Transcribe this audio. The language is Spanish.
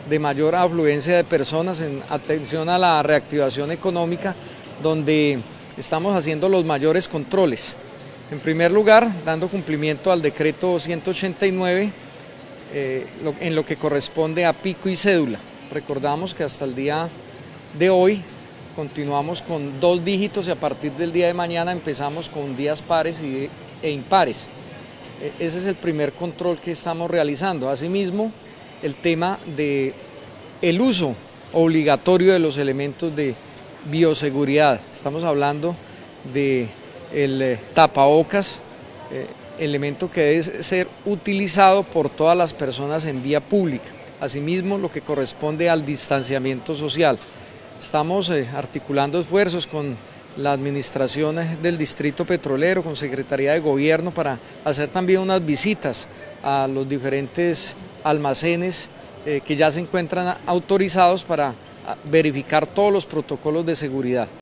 de mayor afluencia de personas, en atención a la reactivación económica, donde estamos haciendo los mayores controles. En primer lugar, dando cumplimiento al decreto 189 en lo que corresponde a pico y cédula. Recordamos que hasta el día de hoy continuamos con 2 dígitos y a partir del día de mañana empezamos con días pares e impares. Ese es el primer control que estamos realizando. Asimismo, el tema del uso obligatorio de los elementos de bioseguridad. Estamos hablando del tapabocas, elemento que debe ser utilizado por todas las personas en vía pública. Asimismo, lo que corresponde al distanciamiento social. Estamos articulando esfuerzos con la administración del Distrito Petrolero, con Secretaría de Gobierno, para hacer también unas visitas a los diferentes almacenes que ya se encuentran autorizados para verificar todos los protocolos de seguridad.